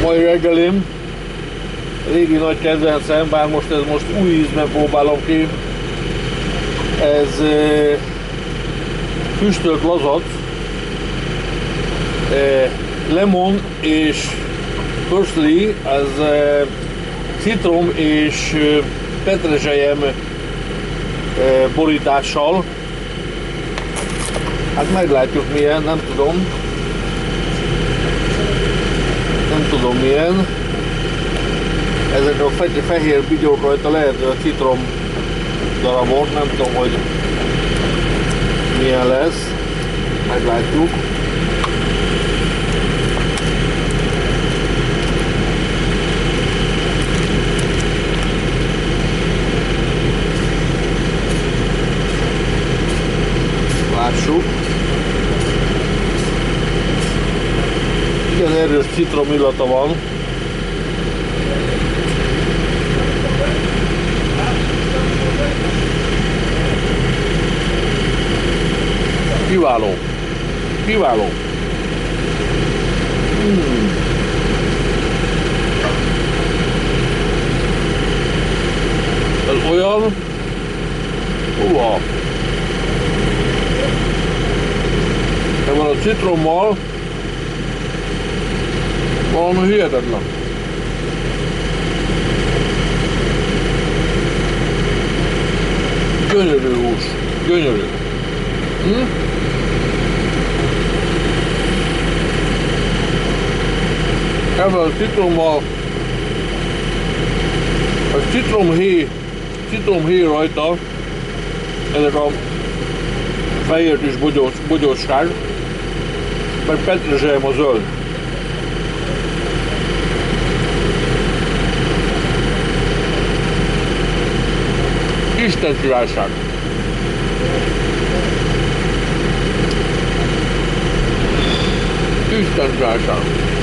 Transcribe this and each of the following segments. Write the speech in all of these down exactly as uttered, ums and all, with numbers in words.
mai reggelim. Régi nagy kedvencem, bár most ez most új ízben próbálom ki. Ez e, füstölt lazac, e, lemon és parsley, az e, citrom és e, petrezselyem e, borítással. Hát meglátjuk milyen, nem tudom. Nem tudom milyen. Ezek a fehér bigyók rajta lehet, hogy a citrom darabok, nem tudom, hogy milyen lesz. Meglátjuk. Lássuk. Igen erős citrom illata van. Kiváló. Kiváló. Mm. Ez olyan. Uha. Ebben a citrommal valami hihetetlen. Gyönyörű hús. Gyönyörű. Hm? Ebben a citrommal, a citromhéj, citromhéj rajta, ezek a fehér kis bogyós, bogyósság, meg petrezselyem a zöld. Isten királyság! Isten királyság!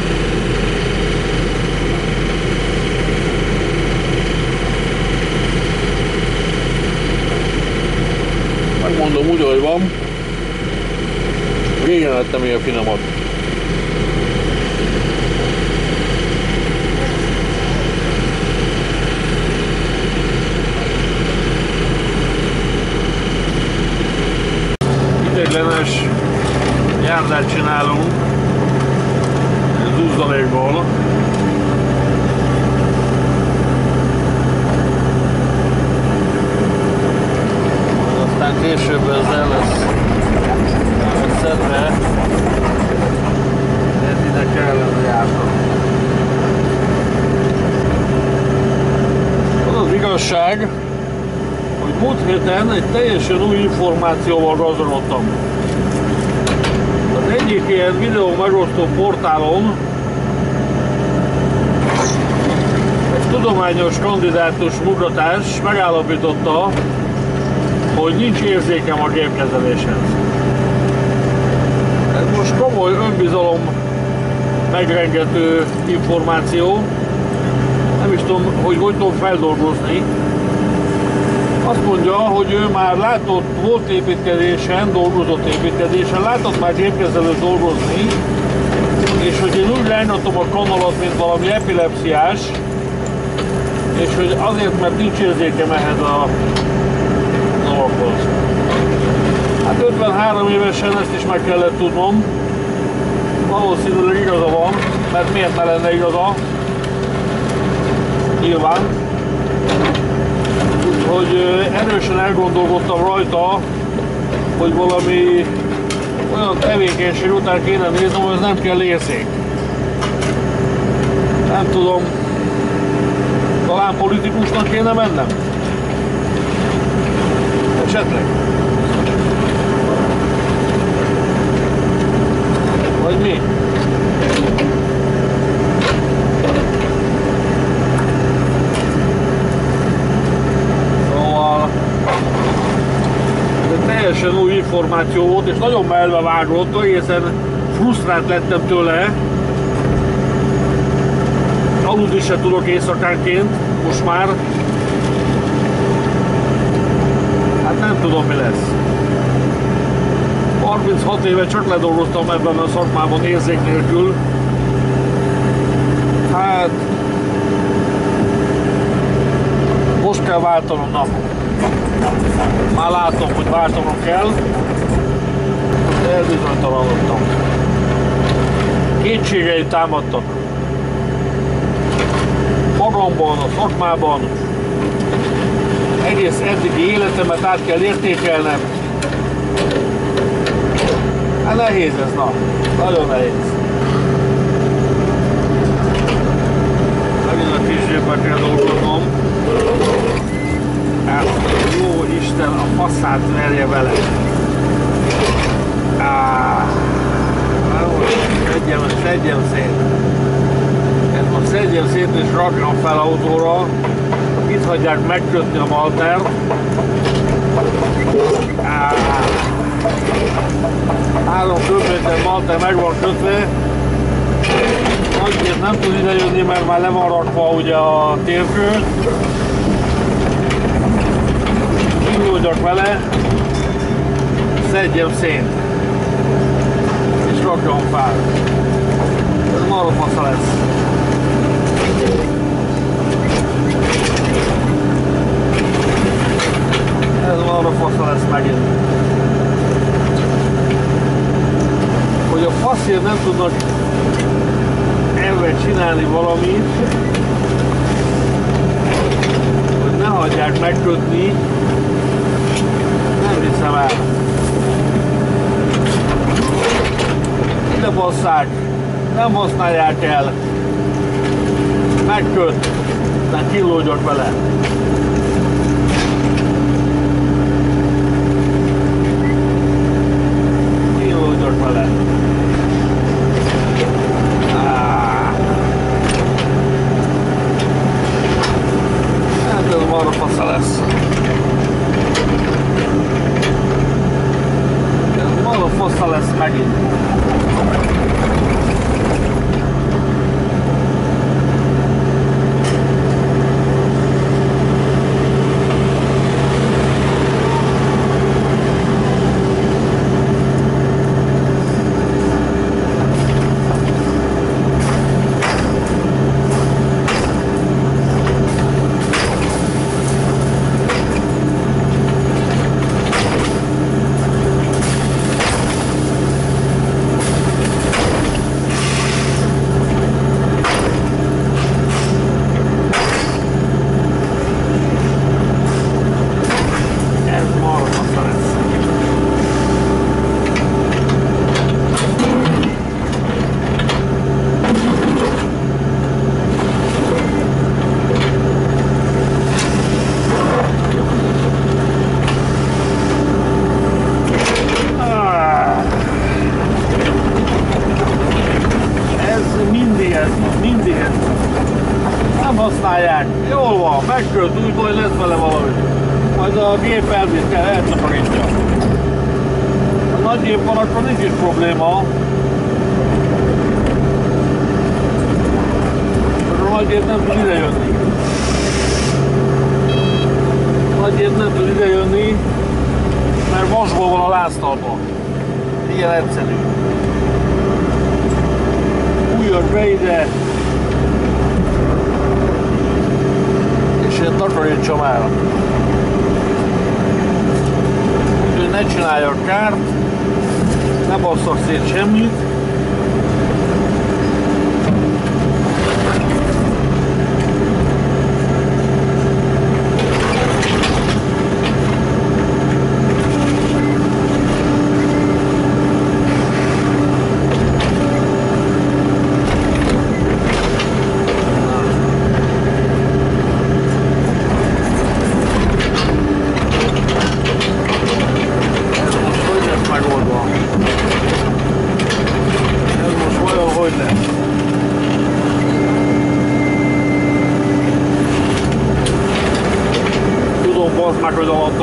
Megmondom úgy, ahogy van. Régen ettem ilyen finomat. Ideiglenes járdát csinálunk zuzzalékból. Aztán később ez el lesz szedve, ez ide kellene járnom. Az az igazság, hogy múlt héten egy teljesen új információval gazdagodtam. Az egyik ilyen videó megosztó portálon egy tudományos kandidátus munkatás megállapította, hogy nincs érzékem a gépkezeléshez. Ez most komoly önbizalom megrengető információ. Nem is tudom, hogy hogy tudom feldolgozni. Azt mondja, hogy ő már látott, volt építkezésen, dolgozott építkezésen, látott már gépkezelőt dolgozni, és hogy én úgy rángatom a kanalat, mint valami epilepsziás, és hogy azért, mert nincs érzékem ehhez a dologhoz. Hát ötvenhárom évesen ezt is meg kellett tudnom. Valószínűleg igaza van, mert miért ne lenne igaza? Nyilván. Úgyhogy erősen elgondolkodtam rajta, hogy valami olyan tevékenység után kéne néznem, hogy ez nem kell érzék. Nem tudom, talán politikusnak kéne mennem? Esetleg? Vagy mi? Szóval ez egy teljesen új információ volt, és nagyon melbe vágott, egészen frusztrált lettem tőle. Aludni se tudok éjszakánként, most már. Hát nem tudom, mi lesz. harminchat éve csak ledolgoztam ebben a szakmában érzék nélkül. kell váltanom, na. Már látom, hogy váltanom kell. Elbizonytalanodtam. Kétségeim támadtak. Magamban, a szakmában. Egész eddigi életemet át kell értékelnem. Hát nehéz ez, na. Nagyon nehéz. Megint a később kell dolgoznom. Hát, jó Isten, a faszát verje vele. Áh, szedjem, szedjem szét. Ez most szedjem szét és rakjam fel autóra. Itt hagyják megkötni a maltert. Áh, három köbméter malter meg van kötve. Nagyért nem tud ide jönni, mert már le van rakva ugye a térkő. Indulják vele, szedjem szét, és rakjam fel. Ez marha fasza lesz. Ez marha fasza lesz megint. Hogy a faszért nem tudnak ebben csinálni valamit, hogy ne hagyják megkötni, nem hiszem el. Ide basszák, nem használják el. Megköt, de killódjak vele. Killódjak vele. Hát ez marha fasza lesz. Ez marha fasza lesz megint. Jól van, megkölt, úgy majd lesz vele valami. Majd a gép elvisz kell, eltakarítja. A nagy gép van, akkor nincs is probléma. A nagy gép nem tud ide jönni. A nagy gép nem tud ide jönni, mert vasból van a láztalpa. Ilyen egyszerű. Újjak be ide. És én takarítsam el. Úgyhogy ne csináljak kárt, ne basszak szét semmit. Meg, hogy a